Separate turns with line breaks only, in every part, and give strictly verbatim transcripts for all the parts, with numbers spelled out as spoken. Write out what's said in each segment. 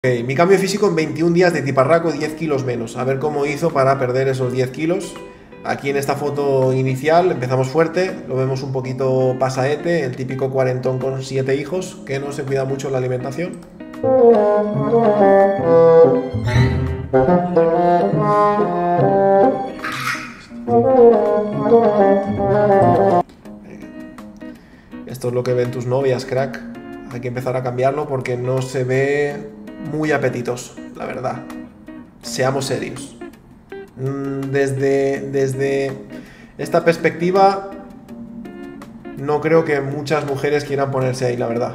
Okay, mi cambio físico en veintiún días de tiparraco, diez kilos menos. A ver cómo hizo para perder esos diez kilos. Aquí en esta foto inicial empezamos fuerte, lo vemos un poquito pasaete, el típico cuarentón con siete hijos que no se cuida mucho en la alimentación. Esto es lo que ven tus novias, crack. Hay que empezar a cambiarlo porque no se ve muy apetitoso, la verdad. Seamos serios. Desde, desde esta perspectiva, no creo que muchas mujeres quieran ponerse ahí, la verdad.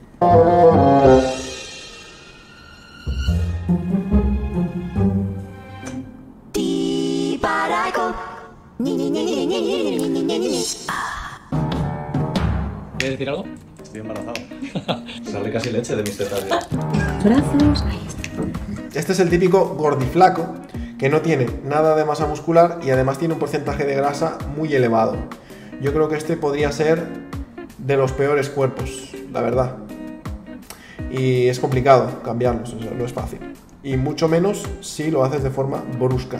¿Quieres decir algo?
Estoy embarazado. Sale casi leche de mis tetas.
Brazos, ahí está.
Este es el típico gordiflaco que no tiene nada de masa muscular y además tiene un porcentaje de grasa muy elevado. Yo creo que este podría ser de los peores cuerpos, la verdad. Y es complicado cambiarlos, o sea, no es fácil. Y mucho menos si lo haces de forma brusca.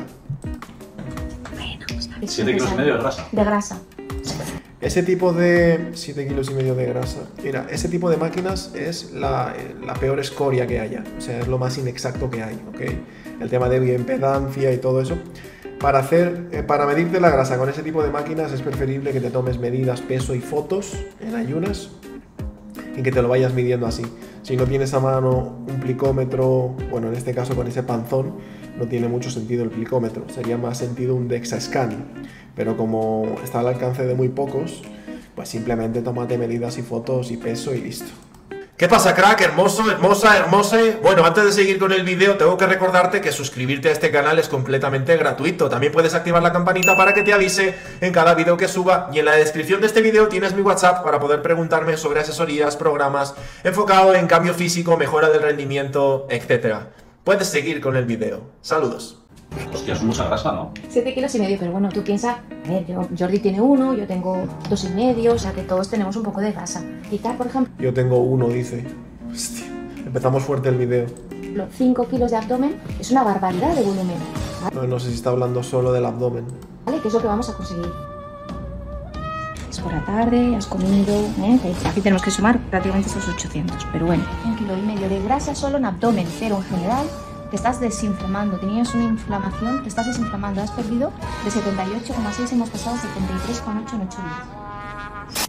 Bueno, pues a ver si
siete kilos y medio de grasa.
De grasa.
Ese tipo de... siete kilos y medio de grasa. Mira, ese tipo de máquinas es la, la peor escoria que haya. O sea, es lo más inexacto que hay, ¿ok? El tema de bioimpedancia y todo eso. Para, hacer, eh, para medirte la grasa con ese tipo de máquinas es preferible que te tomes medidas, peso y fotos en ayunas y que te lo vayas midiendo así. Si no tienes a mano un plicómetro, bueno, en este caso con ese panzón, no tiene mucho sentido el plicómetro. Sería más sentido un DEXA-scan. Pero como está al alcance de muy pocos, pues simplemente tómate medidas y fotos y peso y listo.
¿Qué pasa, crack? Hermoso, hermosa, hermose. Bueno, antes de seguir con el vídeo, tengo que recordarte que suscribirte a este canal es completamente gratuito. También puedes activar la campanita para que te avise en cada vídeo que suba. Y en la descripción de este vídeo tienes mi WhatsApp para poder preguntarme sobre asesorías, programas enfocado en cambio físico, mejora del rendimiento, etcétera. Puedes seguir con el vídeo. Saludos.
Hostia, es mucha grasa, ¿no?
Siete kilos y medio, pero bueno, tú piensas, a ver, yo, Jordi tiene uno, yo tengo dos y medio, o sea que todos tenemos un poco de grasa. Quitar, por ejemplo,
Yo tengo uno, dice. Hostia, empezamos fuerte el vídeo.
cinco kilos de abdomen, es una barbaridad de volumen,
No, no sé si está hablando solo del abdomen.
¿vale? Que es lo que vamos a conseguir. Es por la tarde, has comido, ¿eh? Aquí tenemos que sumar prácticamente esos ochocientos, pero bueno. Un kilo y medio de grasa solo en abdomen, pero en general te estás desinflamando, tenías una inflamación, te estás desinflamando, has perdido de setenta y ocho coma seis, hemos pasado a setenta y tres coma ocho en ocho días.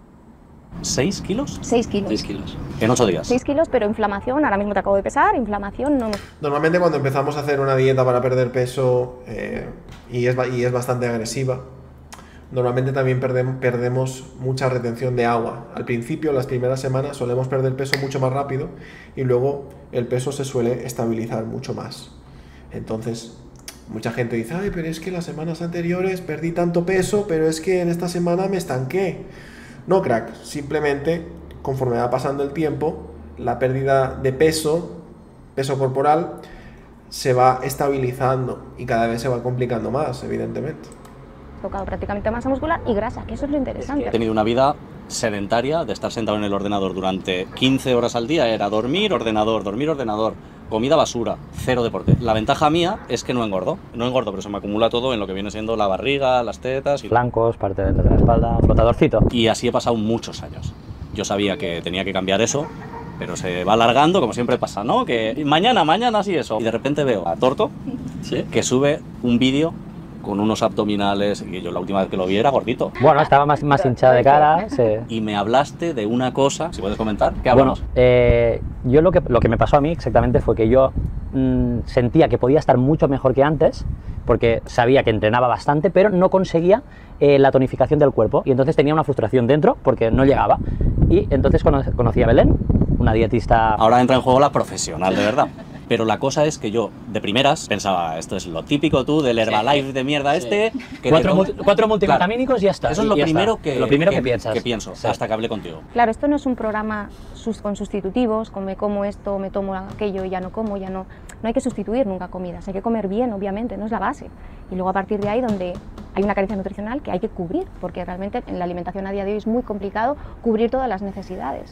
¿seis kilos?
seis kilos.
seis kilos.
En ocho días.
seis kilos, pero inflamación, ahora mismo te acabo de pesar, inflamación no...
Normalmente cuando empezamos a hacer una dieta para perder peso eh, y, es, y es bastante agresiva, normalmente también perdemos, perdemos mucha retención de agua. Al principio, las primeras semanas, solemos perder peso mucho más rápido y luego el peso se suele estabilizar mucho más. Entonces, mucha gente dice, ay, pero es que las semanas anteriores perdí tanto peso, pero es que en esta semana me estanqué. No, crack, simplemente conforme va pasando el tiempo, la pérdida de peso, peso corporal, se va estabilizando y cada vez se va complicando más, evidentemente.
Tocado prácticamente masa muscular y grasa, que eso es lo interesante.
He tenido una vida sedentaria de estar sentado en el ordenador durante quince horas al día. Era dormir, ordenador, dormir, ordenador, comida basura, cero deporte. La ventaja mía es que no engordo. No engordo, pero se me acumula todo en lo que viene siendo la barriga, las tetas y
Flancos, parte de la espalda, flotadorcito.
Y así he pasado muchos años. Yo sabía que tenía que cambiar eso, pero se va alargando, como siempre pasa, ¿no? Que mañana, mañana sí eso. Y de repente veo a Torto,
¿Sí?
que sube un vídeo con unos abdominales, y yo la última vez que lo vi era gordito.
Bueno, estaba más, más hinchada de cara. Sí.
Y me hablaste de una cosa, si puedes comentar, ¿qué
Bueno,
hablamos?
eh, yo lo que, lo que me pasó a mí exactamente fue que yo mmm, sentía que podía estar mucho mejor que antes, porque sabía que entrenaba bastante, pero no conseguía eh, la tonificación del cuerpo, y entonces tenía una frustración dentro porque no llegaba. Y entonces cono conocí a Belén, una dietista...
Ahora entra en juego la profesional, de verdad. Pero la cosa es que yo, de primeras, pensaba, esto es lo típico tú del Herbalife de mierda sí. este... Que
cuatro, multi cuatro multivitamínicos
claro,
y ya está.
Eso es lo primero que,
lo primero que,
que
piensas.
Que pienso, sí. Hasta que hablé contigo.
Claro, esto no es un programa sus con sustitutivos, con me como esto, me tomo aquello, ya no como, ya no... No hay que sustituir nunca comidas, hay que comer bien, obviamente, no es la base. Y luego a partir de ahí donde hay una carencia nutricional que hay que cubrir, porque realmente en la alimentación a día de hoy es muy complicado cubrir todas las necesidades.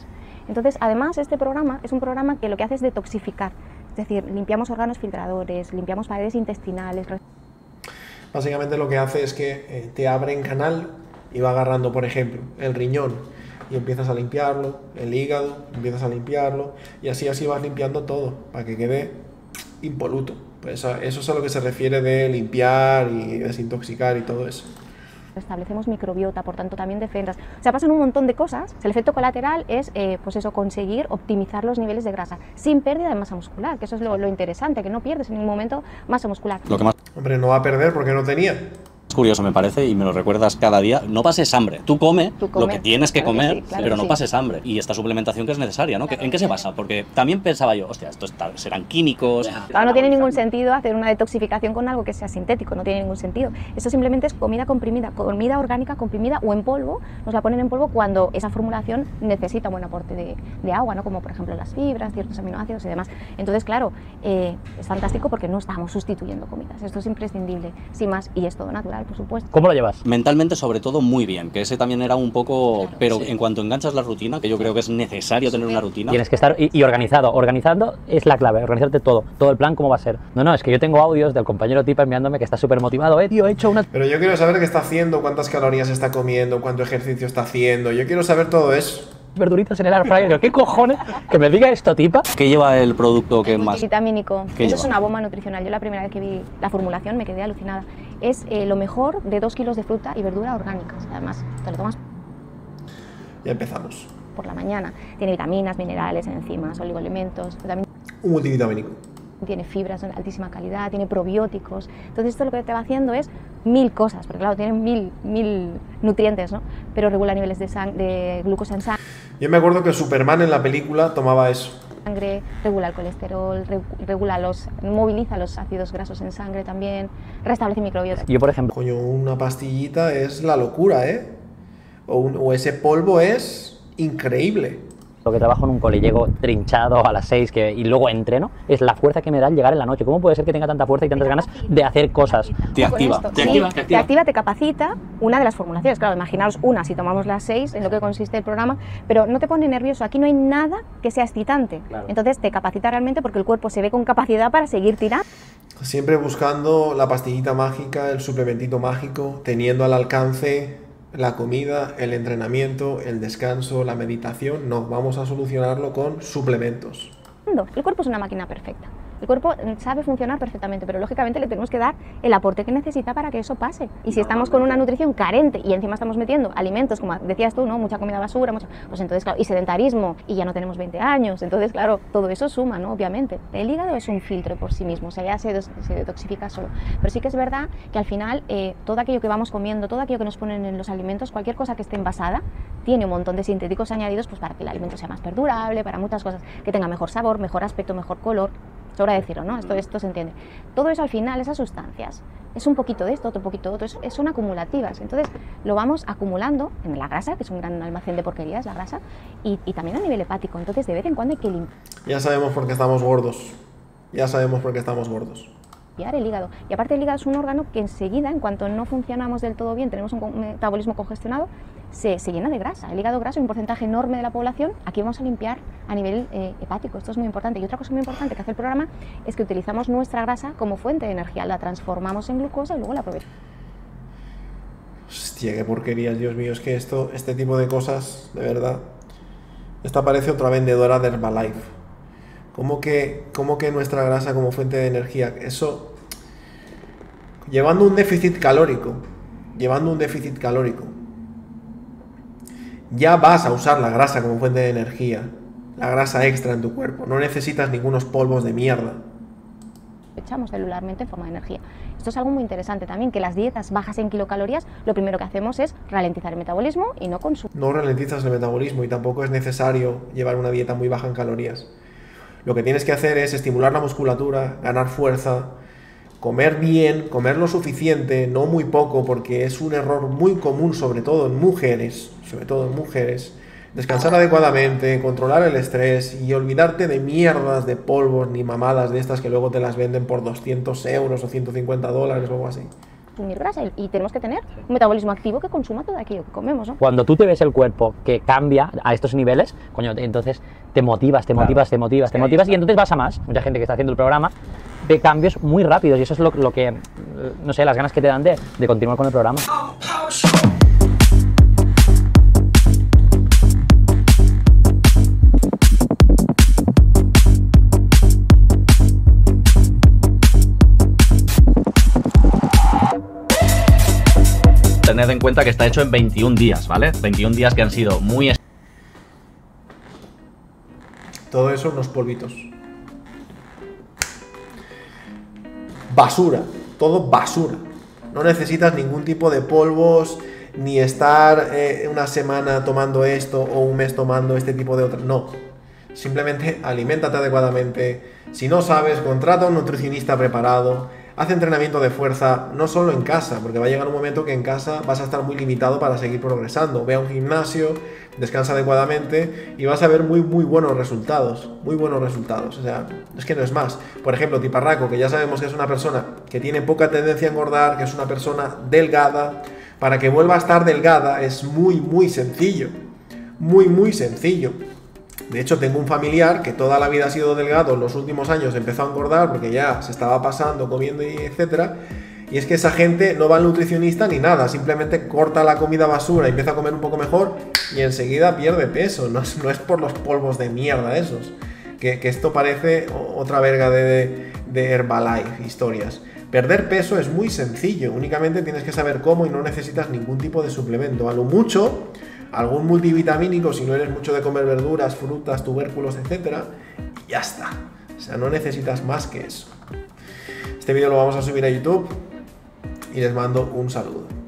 Entonces, además, este programa es un programa que lo que hace es detoxificar. Es decir, limpiamos órganos filtradores, limpiamos paredes intestinales.
Básicamente lo que hace es que eh, te abre en canal y va agarrando, por ejemplo, el riñón y empiezas a limpiarlo, el hígado, empiezas a limpiarlo y así así vas limpiando todo para que quede impoluto. Pues eso, eso es a lo que se refiere de limpiar y desintoxicar y todo eso.
Establecemos microbiota, por tanto también defensas. O sea, pasan un montón de cosas. El efecto colateral es, eh, pues eso, conseguir optimizar los niveles de grasa sin pérdida de masa muscular, que eso es lo, lo interesante, que no pierdes en ningún momento masa muscular.
Lo que más
Hombre, no va a perder porque no tenía.
curioso me parece, y me lo recuerdas cada día, no pases hambre. Tú come
Tú come,
lo que tienes que
claro que
comer,
sí, claro
pero
que
no
sí.
pases hambre. Y esta suplementación que es necesaria, ¿no? ¿En qué se basa? Porque también pensaba yo, hostia, estos está- serán químicos.
Claro, no tiene ningún sentido hacer una detoxificación con algo que sea sintético, no tiene ningún sentido. Esto simplemente es comida comprimida, comida orgánica comprimida o en polvo. Nos la ponen en polvo cuando esa formulación necesita un buen aporte de, de agua, ¿no? Como por ejemplo las fibras, ciertos aminoácidos y demás. Entonces, claro, eh, es fantástico porque no estamos sustituyendo comidas. Esto es imprescindible, sin más, y es todo natural, por supuesto.
¿Cómo lo llevas?
Mentalmente, sobre todo, muy bien, que ese también era un poco...
Claro,
pero
sí.
en cuanto enganchas la rutina, que yo creo que es necesario tener una rutina...
Tienes que estar y, y organizado. Organizando es la clave, organizarte todo. Todo el plan, cómo va a ser. No, no, es que yo tengo audios del compañero Tipa enviándome que está súper motivado. Eh, tío, he hecho una...
Pero yo quiero saber qué está haciendo, cuántas calorías está comiendo, cuánto ejercicio está haciendo. Yo quiero saber todo eso.
verduritas en el air fryer. Digo, ¿qué cojones? Que me diga esto, Tipa.
¿Qué lleva el producto que más...?
Multivitamínico.
¿Qué
Eso
lleva?
es una bomba nutricional. Yo la primera vez que vi la formulación me quedé alucinada. Es eh, lo mejor de dos kilos de fruta y verdura orgánicas. Además, te lo tomas
Ya empezamos.
por la mañana. Tiene vitaminas, minerales, enzimas, oligoelementos. También
Un multivitamínico.
tiene fibras de altísima calidad, tiene probióticos. Entonces esto lo que te va haciendo es mil cosas, porque claro, tiene mil, mil nutrientes, ¿no? Pero regula niveles de, sang- de glucosa en
Yo me acuerdo que Superman en la película tomaba eso.
sangre, regula el colesterol, re- regula los, moviliza los ácidos grasos en sangre también, restablece microbiota.
Yo, por ejemplo,
Coño, una pastillita es la locura, ¿eh? O, un- o ese polvo es increíble.
lo que trabajo en un cole, llego trinchado a las seis que, y luego entreno, es la fuerza que me da al llegar en la noche. ¿Cómo puede ser que tenga tanta fuerza y tantas ganas de hacer cosas?
Te activa,
Con esto,
te
sí,
activa, te
te
activa.
activa, te capacita. Una de las formulaciones, claro, imaginaos una si tomamos las seis, en lo que consiste el programa, pero no te pone nervioso, aquí no hay nada que sea excitante.
Claro.
Entonces te capacita realmente porque el cuerpo se ve con capacidad para seguir tirando.
Siempre buscando la pastillita mágica, el suplementito mágico, teniendo al alcance la comida, el entrenamiento, el descanso, la meditación. No, vamos a solucionarlo con suplementos.
El cuerpo es una máquina perfecta. El cuerpo sabe funcionar perfectamente, pero lógicamente le tenemos que dar el aporte que necesita para que eso pase. Y si estamos con una nutrición carente y encima estamos metiendo alimentos, como decías tú, ¿no? Mucha comida basura, mucha... pues entonces, claro, y sedentarismo, y ya no tenemos veinte años, entonces, claro, todo eso suma, ¿no? Obviamente. El hígado es un filtro por sí mismo, o sea, ya se, des- se detoxifica solo. Pero sí que es verdad que al final, eh, todo aquello que vamos comiendo, todo aquello que nos ponen en los alimentos, cualquier cosa que esté envasada, tiene un montón de sintéticos añadidos pues para que el alimento sea más perdurable, para muchas cosas, que tenga mejor sabor, mejor aspecto, mejor color. Sobra decirlo, ¿no? Esto, esto se entiende. Todo eso al final, esas sustancias, es un poquito de esto, otro poquito de otro, es- es- son acumulativas. Entonces lo vamos acumulando en la grasa, que es un gran almacén de porquerías, la grasa, y, y también a nivel hepático. Entonces de vez en cuando hay que limpiar
Ya sabemos por qué estamos gordos. Ya sabemos por qué estamos gordos.
el hígado. Y aparte el hígado es un órgano que enseguida, en cuanto no funcionamos del todo bien, tenemos un co- metabolismo congestionado, se, se llena de grasa. El hígado graso es un porcentaje enorme de la población. Aquí vamos a limpiar a nivel eh, hepático. Esto es muy importante. Y otra cosa muy importante que hace el programa es que utilizamos nuestra grasa como fuente de energía. La transformamos en glucosa y luego la aprovechamos.
Hostia, qué porquerías, Dios mío. Es que esto, este tipo de cosas, de verdad. Esta parece otra vendedora de Herbalife. ¿Cómo que, cómo que nuestra grasa como fuente de energía? Eso. Llevando un déficit calórico. Llevando un déficit calórico. Ya vas a usar la grasa como fuente de energía. La grasa extra en tu cuerpo. No necesitas ningunos polvos de mierda.
echamos celularmente en forma de energía. Esto es algo muy interesante también, que las dietas bajas en kilocalorías, lo primero que hacemos es ralentizar el metabolismo y no consumir.
No ralentizas el metabolismo y tampoco es necesario llevar una dieta muy baja en calorías. Lo que tienes que hacer es estimular la musculatura, ganar fuerza, comer bien, comer lo suficiente, no muy poco, porque es un error muy común, sobre todo en mujeres, sobre todo en mujeres. Descansar adecuadamente, controlar el estrés y olvidarte de mierdas, de polvos ni mamadas de estas que luego te las venden por doscientos euros o ciento cincuenta dólares o algo así.
consumir grasa y, y tenemos que tener un metabolismo activo que consuma todo aquello que comemos, ¿no?
Cuando tú te ves el cuerpo que cambia a estos niveles, coño, entonces te motivas, te
Claro.
motivas, te motivas, te
Ahí
motivas
está.
y entonces vas a más. Mucha gente que está haciendo el programa ve cambios muy rápidos y eso es lo, lo que, no sé, las ganas que te dan de, de continuar con el programa.
Tened en cuenta que está hecho en veintiún días, ¿vale? veintiún días que han sido muy
Todo eso, unos polvitos. Basura, todo basura. No necesitas ningún tipo de polvos, ni estar eh, una semana tomando esto o un mes tomando este tipo de otra. No. Simplemente aliméntate adecuadamente. Si no sabes, contrata a un nutricionista preparado. Haz entrenamiento de fuerza, no solo en casa, porque va a llegar un momento que en casa vas a estar muy limitado para seguir progresando. Ve a un gimnasio, descansa adecuadamente y vas a ver muy, muy buenos resultados. Muy buenos resultados. O sea, es que no es más. Por ejemplo, Tiparraco, que ya sabemos que es una persona que tiene poca tendencia a engordar, que es una persona delgada. Para que vuelva a estar delgada es muy, muy sencillo. Muy, muy sencillo. De hecho, tengo un familiar que toda la vida ha sido delgado, en los últimos años empezó a engordar porque ya se estaba pasando, comiendo y etcétera. Y es que esa gente no va al nutricionista ni nada, simplemente corta la comida basura y empieza a comer un poco mejor y enseguida pierde peso. No es, no es por los polvos de mierda esos. Que, que esto parece otra verga de, de Herbalife, historias. Perder peso es muy sencillo, únicamente tienes que saber cómo y no necesitas ningún tipo de suplemento. A lo mucho, algún multivitamínico si no eres mucho de comer verduras, frutas, tubérculos, etcétera, y ya está. O sea, no necesitas más que eso. Este vídeo lo vamos a subir a YouTube y les mando un saludo.